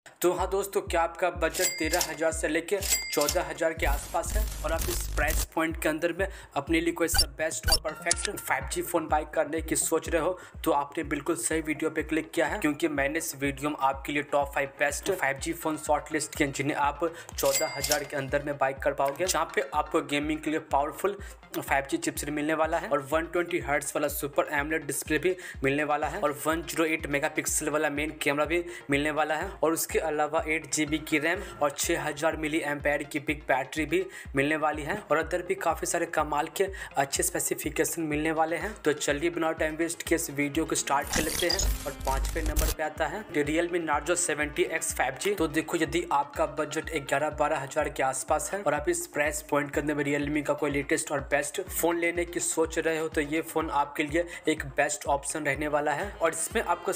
तो हाँ दोस्तों, क्या आपका बजट 13,000 से लेके 14,000 के आसपास है और आप इस प्राइस पॉइंट के अंदर में अपने लिए कोई सा बेस्ट और परफेक्ट 5G फ़ोन बाय करने की सोच रहे हो, तो आपने बिल्कुल सही वीडियो पे क्लिक किया है, क्योंकि मैंने इस वीडियो में आपके लिए top 5 best 5G phone short list किए जिन्हें आप 14,000 के अंदर में बाय कर पाओगे, जहाँ पे आपको गेमिंग के लिए पावरफुल 5G चिपसेट मिलने वाला है और 120 हर्ट्ज वाला सुपर एमोलेड डिस्प्ले भी मिलने वाला है और 108 मेगापिक्सल वाला मेन कैमरा भी मिलने वाला है और उसके अलावा 8 GB की रैम और 6000 मिली एम्पेयर की बिग बैटरी भी मिलने वाली है और अदर भी काफ़ी सारे कमाल के अच्छे स्पेसिफिकेशन मिलने वाले हैं। तो चलिए बिना टाइम वेस्ट के इस वीडियो को स्टार्ट कर लेते हैं और 5वें नंबर पे आता है Realme Narzo 70X 5G। तो देखो, यदि आपका बजट 11-12 हज़ार के आसपास है और आप इस प्राइस पॉइंट के अंदर में Realme का कोई लेटेस्ट और बेस्ट फोन लेने की सोच रहे हो, तो ये फोन आपके लिए एक बेस्ट ऑप्शन रहने वाला है और इसमें आपको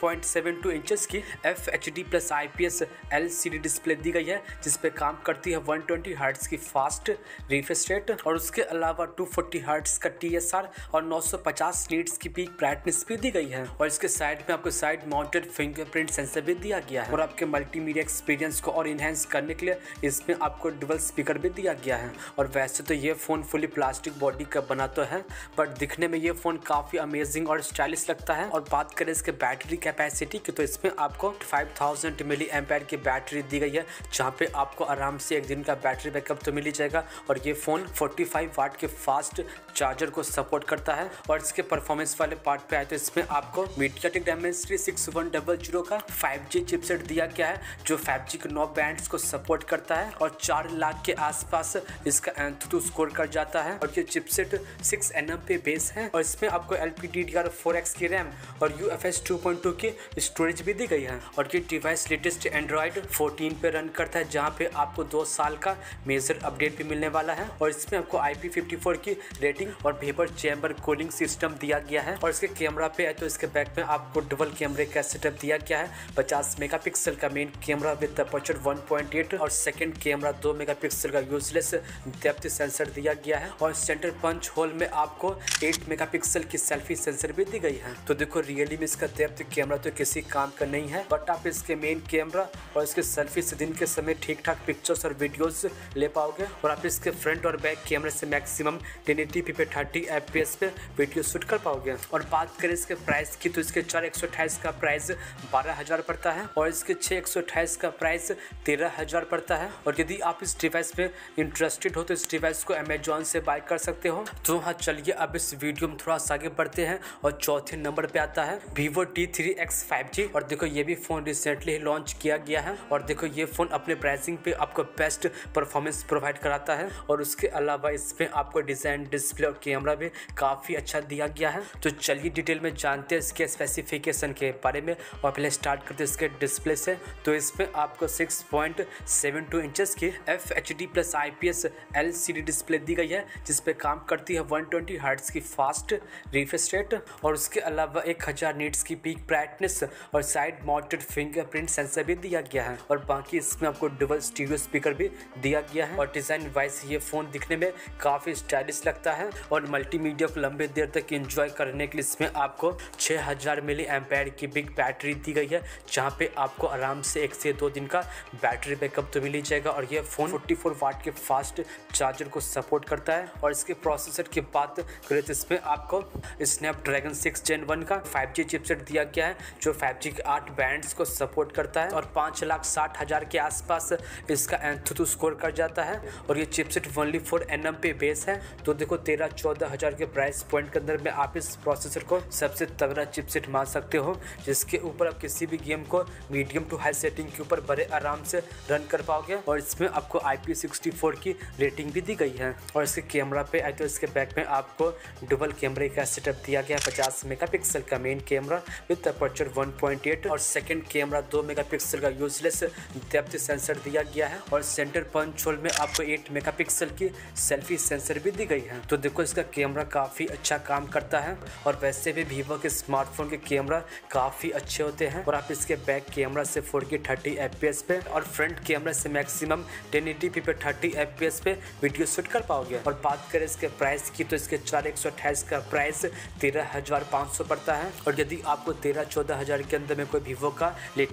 6.72 इंचेस की FHD plus IPS LCD display दी गई है, जिसपे काम करती है 120 हर्ट्ज की फास्ट रिफ्रेश रेट और उसके अलावा 240 हर्ट्ज का TSR और 950 नीट्स की पीक ब्राइटनेस भी दी गई है और इसके साइड में आपको साइड माउंटेड फिंगरप्रिंट सेंसर भी दिया गया है और आपके मल्टीमीडिया एक्सपीरियंस को और इनहेंस करने के लिए इसमें आपको डुअल स्पीकर भी दिया गया है। और वैसे तो ये फोन फुली प्लास्टिक बॉडी का बना तो है, बट दिखने में ये फोन काफी अमेजिंग और स्टाइलिश लगता है। और बात करें इसके बैटरी कैपेसिटी की, तो इसमें आपको 5000 मिली एम्पेयर की बैटरी दी गई है, जहाँ पे आपको आराम से एक दिन का बैटरी बैकअप तो मिल ही जाएगा और ये फोन 45 वाट के फास्ट चार्जर को सपोर्ट करता है। और इसके परफॉर्मेंस वाले पार्ट पे आए तो इसमें आपको MediaTek Dimensity 6100 का 5G चिपसेट दिया गया है, जो 5G के 9 बैंड्स को सपोर्ट करता है और 4 लाख के आसपास इसका Antutu स्कोर कर जाता है और ये चिपसेट 6nm पे बेस है और इसमें आपको LPDDR4X की रैम और UFS 2.2 की स्टोरेज भी दी गई है और ये डिवाइस लेटेस्ट Android 14 पे रन करता है, जहाँ पे आपको 2 साल का मेजर अपडेट भी मिलने वाला है और इसमें आपको IP54 की रेटिंग और वेपर चैम्बर कूलिंग सिस्टम दिया गया है। और इसके कैमरा पे है तो इसके बैक में आपको डबल कैमरे का सेटअप दिया गया है। 50 मेगापिक्सल का मेन कैमरा विद अपर्चर 1.8 और सेकंड कैमरा 2 मेगापिक्सल का यूजलेस डेप्थ सेंसर दिया गया है और सेंटर पंच होल में आपको 8 मेगापिक्सल की सेल्फी सेंसर भी दी गई है। तो देखो, रियली में इसका डेप्थ कैमरा तो किसी काम का नहीं है, बट आप इसके मेन कैमरा और इसके सेल्फी से दिन के समय ठीक ठाक पिक्चर्स और वीडियोस ले पाओगे और आप इसके फ्रंट और बैक कैमरे से मैक्सिमम 1080p पे 30 FPS पे वीडियो शूट कर पाओगे। और बात करें इसके प्राइस की, तो इसके 4128 का प्राइस 12,000 पड़ता है और इसके 6128 का प्राइस 13,000 पड़ता है। और यदि आप इस डिवाइस पे इंटरेस्टेड हो तो इस डिवाइस को अमेजोन से बाय कर सकते हो। तो हाँ, चलिए अब इस वीडियो में थोड़ा सा आगे बढ़ते हैं और चौथे नंबर पे आता है Vivo T3X 5G। और देखो, ये भी फोन रिसेंटली लॉन्च किया गया है और देखो, ये फोन अपने प्राइसिंग पे आपको बेस्ट परफॉर्मेंस प्रोवाइड कराता है और उसके अलावा इसमें आपको डिजाइन, डिस्प्ले और कैमरा भी काफी अच्छा दिया गया है। तो चलिए डिटेल में जानते हैं इसके स्पेसिफिकेशन के बारे में और पहले स्टार्ट करते हैं इसके डिस्प्ले से। तो इसमें आपको 6.72 इंचेस की FHD plus IPS LCD display दी गई है, जिसपे काम करती है 120 हर्ट्ज की फास्ट रिफ्रेश रेट और उसके अलावा 1000 नीट्स की पीक ब्राइटनेस और साइड माउंटेड फिंगरप्रिंट सेंसर भी दिया गया है और बाकी इसमें आपको डबल स्टीरियो स्पीकर भी दिया गया है। और डिजाइन वाइज ये फोन दिखने में काफी स्टाइलिश लगता है और मल्टीमीडिया को लंबे देर तक एंजॉय करने के लिए इसमें आपको 6000 मिली एम्पेयर की बिग बैटरी दी गई है, जहाँ पे आपको आराम से 1 से 2 दिन का बैटरी बैकअप तो मिल ही जाएगा और ये फोन 44 वाट के फास्ट चार्जर को सपोर्ट करता है। और इसके प्रोसेसर की बात करें तो इसमें आपको स्नैपड्रैगन 6 Gen 1 का 5G चिपसेट दिया गया है, जो 5G के 8 बैंड्स को सपोर्ट करता है और 5,60,000 के आसपास इसका Antutu स्कोर कर जाता है और ये चिपसेट ओनली 4nm पे बेस है। तो देखो, 13-14 हज़ार के प्राइस पॉइंट के अंदर में आप इस प्रोसेसर को सबसे तगड़ा चिपसेट मान सकते हो, जिसके ऊपर आप किसी भी गेम को मीडियम टू हाई सेटिंग के ऊपर बड़े आराम से रन कर पाओगे। और इसमें आपको IP64 की रेटिंग भी दी गई है। और इसके कैमरा पे आए तो इसके बैक में आपको डबल कैमरे का सेटअप दिया गया है। 50 मेगापिक्सल का मेन कैमरा विद अपर्चर 1.8 और सेकंड कैमरा 2 मेगापिक्सल का यूजलेस डेप्थ सेंसर दिया गया है और सेंटर पंच होल में आपको 8 मेगापिक्सल की सेल्फी सेंसर भी दी गई है। तो देखो, इसका कैमरा काफी अच्छा काम करता है और वैसे भी Vivo के स्मार्टफोन के कैमरा काफी अच्छे होते हैं और आप इसके बैक कैमरा से 4K 30 FPS पे और फ्रंट कैमरा से मैक्सिमम 1080p पे 30 FPS पे वीडियो शूट कर पाओगे। और बात करें इसके प्राइस की, तो इसके 4128 का प्राइस 13,500 पड़ता है और यदि आपको 13-14 हज़ार के अंदर में कोई Vivo का लेटेस्ट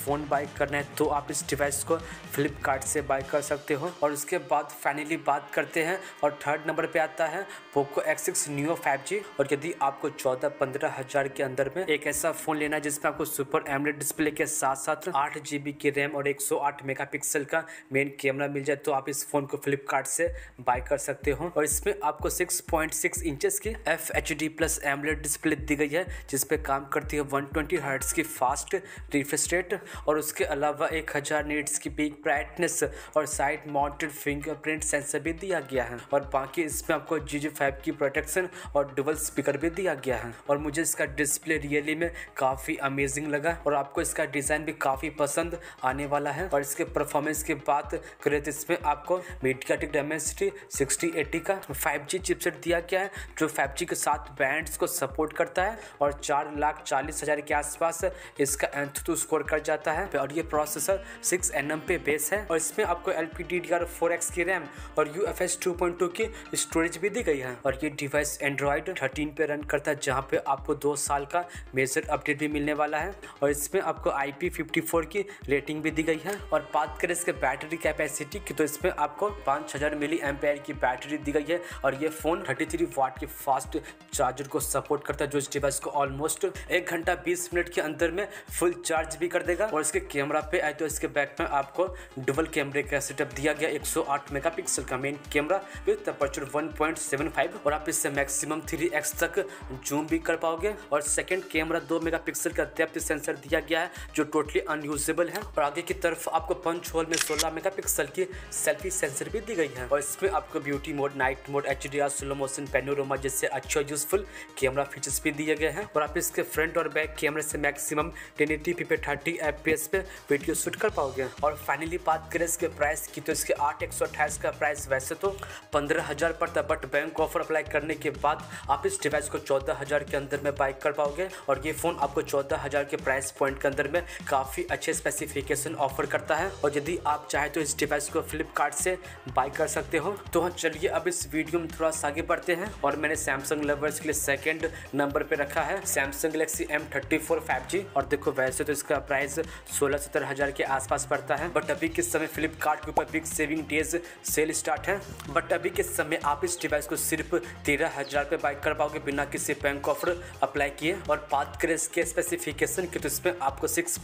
फ़ोन बाय करना है तो आप इस डिवाइस को फ्लिपकार्ट से बाय कर सकते हो। और उसके बाद फाइनली बात करते हैं और थर्ड नंबर पे आता है पोको X6 Neo 5G। और यदि आपको 14-15 हज़ार के अंदर में एक ऐसा फ़ोन लेना है जिसमें आपको सुपर एमोलेड डिस्प्ले के साथ साथ 8 GB की रैम और 108 मेगापिक्सल का मेन कैमरा मिल जाए तो आप इस फ़ोन को फ्लिपकार्ट से बाय कर सकते हो। और इसमें आपको 6.6 इंचेस की FHD+ एमोलेड डिस्प्ले दी गई है जिसपे काम करती है 120 हर्ट्ज की फास्ट रिफ्रेश रेट। और उसके अलावा 1000 नीट्स की पीक ब्राइटनेस और साइड माउंटेड फिंगरप्रिंट सेंसर भी दिया गया है। और बाकी इसमें आपको GG5 की प्रोटेक्शन और डुअल स्पीकर भी दिया गया है। और मुझे इसका डिस्प्ले रियली में काफ़ी अमेजिंग लगा और आपको इसका डिज़ाइन भी काफ़ी पसंद आने वाला है। और इसके परफॉर्मेंस की बात करें तो इसमें आपको मीडियाटेक डायमेंसिटी 6080 का 5G चिपसेट दिया गया है जो 5G के 7 बैंड्स को सपोर्ट करता है। और 4,40,000 के आसपास इसका एंथुतु स्कोर कर जाता है। और ये प्रोसेसर 6nm पे बेस है। और इसमें आपको LPDDR4X की रैम और UFS 2.2 की स्टोरेज भी दी गई है। और ये डिवाइस Android 13 पे रन करता है जहाँ पे आपको 2 साल का मेजर अपडेट भी मिलने वाला है। और इसमें आपको IP54 की रेटिंग भी दी गई है। और बात करें इसके बैटरी कैपेसिटी की तो इसमें आपको 5000 mAh की बैटरी दी गई है। और ये फ़ोन 33 वाट के फास्ट चार्जर को सपोर्ट करता है जो इस डिवाइस को ऑलमोस्ट 1 घंटा 20 मिनट के अंदर में फुल चार्ज भी कर देगा। और इसके कैमरा पे आए तो इसके बैक में आपको डुअल कैमरे का सेटअप दिया गया 108 मेगापिक्सल का मेन कैमरा विद अपर्चर 1.75। और आप इससे मैक्सिमम 3x तक जूम भी कर पाओगे। और सेकंड कैमरा 2 मेगापिक्सल का डेप्थ सेंसर दिया गया है जो टोटली अनयूजेबल है। और आगे की तरफ आपको पंच होल में 16 मेगापिक्सल की सेल्फी सेंसर भी दी गई है। और इसमें आपको beauty mode, night mode, HDR, slow motion, panorama जैसे अच्छे यूजफुल कैमरा फीचर्स भी दिए गए हैं। और आप इसके फ्रंट और बैक कैमरे से मैक्सिमम 1080p पे 30 FPS पे वीडियो शूट कर पाओगे। और फाइनली बात करें इसके प्राइस की तो इसके 8,128 का प्राइस वैसे तो 15,000 पड़ता है बट बैंक ऑफर अप्लाई करने के बाद आप इस डिवाइस को 14,000 के अंदर में बाय कर पाओगे। और ये फ़ोन आपको 14,000 के प्राइस पॉइंट के अंदर में काफ़ी अच्छे स्पेसिफिकेशन ऑफर करता है। और यदि आप चाहे तो इस डिवाइस को फ्लिपकार्ट से बाय कर सकते हो। तो हाँ, चलिए अब इस वीडियो में थोड़ा सा आगे बढ़ते हैं। और मैंने सैमसंग लवर्स के लिए सेकंड नंबर पे रखा है सैमसंग गैलेक्सी M34 5G। और देखो वैसे तो इसका प्राइस 16-17 हज़ार के आसपास पड़ता है बट अभी के समय फ्लिपकार्ट के ऊपर big saving days sale start है। बट अभी के समय आप इस डिवाइस को सिर्फ 13,000 पे बाय कर पाओगे बिना किसी बैंक ऑफर अप्लाई किए। और बात करें इसके स्पेसिफिकेशन की तो इसमें आपको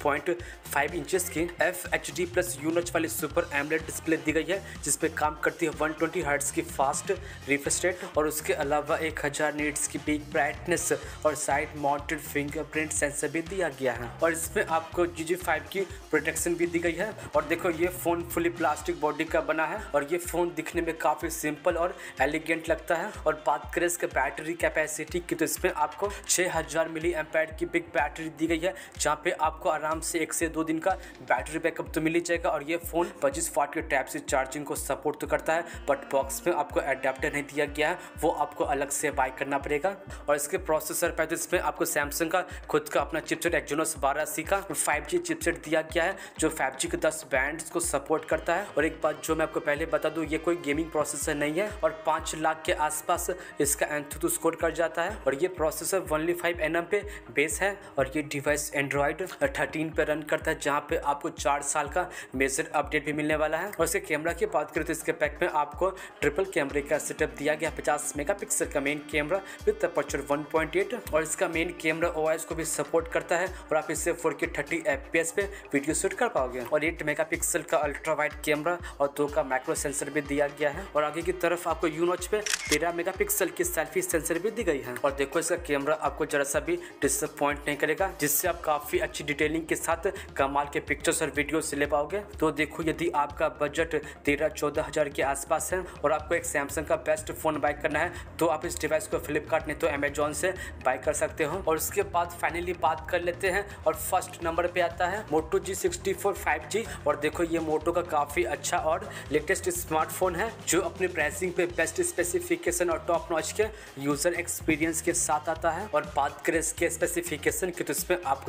6.5 इंचेस की FHD+ यूनिट वाली सुपर एमोलेड डिस्प्ले दी गई है जिसपे काम करती है 120 हर्ट्ज की फास्ट रिफ्रेश रेट। और उसके अलावा 1000 नीट्स की पीक ब्राइटनेस और साइड माउंटेड फिंगरप्रिंट सेंसर भी दिया गया है। और इसमें आपको GG5 की प्रोटेक्शन भी दी गई है। और देखो ये फ़ोन फुली प्लास्टिक बॉडी का बना है और ये फ़ोन दिखने में काफ़ी सिंपल और एलिगेंट लगता है। और बात करें इसके बैटरी कैपेसिटी की तो इसमें आपको 6000 mAh की बिग बैटरी दी गई है जहाँ पे आपको आराम से 1 से 2 दिन का बैटरी बैकअप तो मिल ही जाएगा। और ये फ़ोन 25 वाट के टाइप से चार्जिंग को सपोर्ट तो करता है बट बॉक्स में आपको एडेप्टर नहीं दिया गया है, वो आपको अलग से बाय करना पड़ेगा। और इसके प्रोसेसर पे तो इसमें आपको सैमसंग का खुद का अपना चिपसेट Exynos 1280 का 5G चिपसेट दिया गया है जो 5G के 10 बैंड्स को सपोर्ट करता है। और एक बात जो मैं आपको पहले बता दूं, ये कोई गेमिंग प्रोसेसर नहीं है। और 5 लाख के आसपास इसका एंथुतु स्कोर कर जाता है। और ये प्रोसेसर 15nm पे बेस है। और ये डिवाइस Android 13 पे रन करता है जहाँ पे आपको 4 साल का मेजर अपडेट भी मिलने वाला है। और इसके कैमरा की बात करें तो इसके पैक में आपको ट्रिपल कैमरे का सेटअप दिया गया 50 मेगापिक्सल का मेन कैमरा विद अपर्चर 1.8। और इसका मेन कैमरा OIS को भी सपोर्ट करता है और आप इससे 4K 30 FPS पे वीडियो शूट कर पाओगे। और 8 मेगापिक्सल का अल्ट्रा वाइड कैमरा और 2 का मैक्रो सेंसर भी दिया गया है। और आगे की तरफ आपको यूनॉच पे 13 मेगापिक्सल की सेल्फी सेंसर भी दी गई है। और देखो इसका कैमरा आपको जरा सा भी डिसअपॉइंट नहीं करेगा जिससे आप काफ़ी अच्छी डिटेलिंग के साथ कमाल के पिक्चर्स और वीडियो से ले पाओगे। तो देखो यदि आपका बजट 13-14 हज़ार के आसपास है और आपको एक सैमसंग का बेस्ट फ़ोन बाय करना है तो आप इस डिवाइस को फ्लिपकार्ट नहीं तो अमेजॉन से बाय कर सकते हो। और उसके बाद फाइनली बात कर लेते हैं और फर्स्ट नंबर पे आता है Moto G64 5G। और देखो ये मोटो का काफ़ी अच्छा और लेटेस्ट स्मार्टफोन है जो अपने प्राइसिंग पे बेस्ट स्पेसिफिकेशन और टॉप नॉच के यूज़र एक्सपीरियंस के साथ आता है। और बात करें इसके स्पेसिफिकेशन की तो इसमें आपको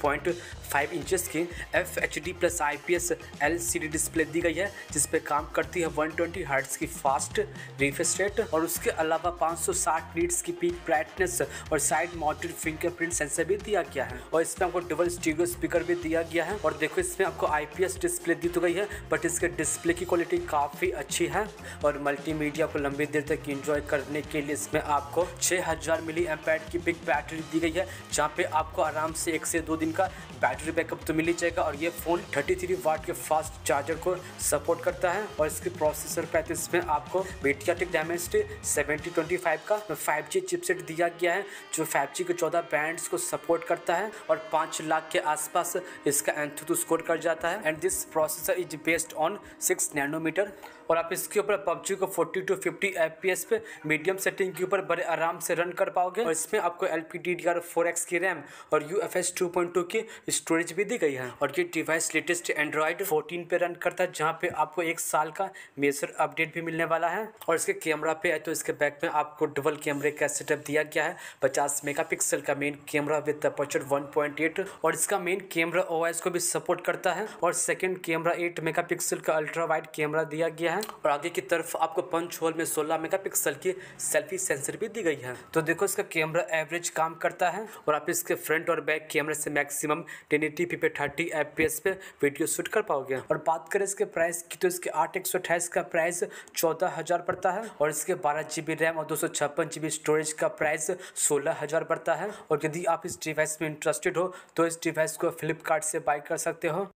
6.5 इंचेस की FHD+ IPS LCD डिस्प्ले दी गई है जिसपे काम करती है 120 हर्ट्ज की फास्ट रिफ्रेश रेट। और उसके अलावा 560 नीट्स की पीक ब्राइटनेस और साइड माउंटेड फिंगरप्रिंट सेंसर भी दिया गया है। और इसमें आपको डबल स्टीरियो स्पीकर भी दिया गया है। और देखो इसमें आपको IPS डिस्प्ले दी तो गई है, बट इसके डिस्प्ले की क्वालिटी काफ़ी अच्छी है। और मल्टीमीडिया को लंबी देर तक एंजॉय करने के लिए इसमें आपको 6000 मिली एम्पेयर की बिग बैटरी दी गई है, जहाँ पे आपको आराम से 1 से 2 दिन का बैटरी बैकअप तो मिल ही जाएगा। और ये फ़ोन 33 वाट के फास्ट चार्जर को सपोर्ट करता है। और इसके प्रोसेसर पे इसमें आपको मीडियाटेक डायमेंसिटी 7025 का 5G चिपसेट दिया गया है, जो 5G के 14 बैंड्स को सपोर्ट करता है और 5 लाख के आसपास इसका एंथुतु स्कोर कर जाता है। And this processor is based on 6 nanometre. और आप इसके ऊपर PUBG को 40 to 50 FPS पे मीडियम सेटिंग के ऊपर बड़े आराम से रन कर पाओगे। और इसमें आपको LPDDR4X की रैम और UFS 2.2 की स्टोरेज भी दी गई है। और ये डिवाइस लेटेस्ट एंड्रॉयड 14 पे रन करता है, जहाँ पे आपको 1 साल का मेजर अपडेट भी मिलने वाला है। और इसके कैमरा पे है तो इसके बैक में आपको डबल कैमरे का सेटअप दिया गया है। 50 मेगापिक्सल का मेन कैमरा विद अपर्चर 1.8 और इसका मेन कैमरा OIS को भी सपोर्ट करता है। और सेकंड कैमरा 8 मेगापिक्सल का अल्ट्रा वाइड कैमरा दिया गया है। और आगे की तरफ आपको पंच होल में 16 मेगापिक्सल की सेल्फी सेंसर भी दी गई है। तो देखो इसका कैमरा एवरेज काम करता है। और आप इसके फ्रंट और बैक कैमरे से मैक्सिमम 1080p पे 30 FPS पे वीडियो शूट कर पाओगे। और बात करें इसके प्राइस की तो इसके 8/128 का प्राइस 14,000 पड़ता है। और इसके 12GB रैम और 256GB स्टोरेज का प्राइस 16,000 पड़ता है। और यदि आप इस डिवाइस में इंटरेस्टेड हो तो इस डिवाइस को फ्लिपकार्ट से बाय कर सकते हो।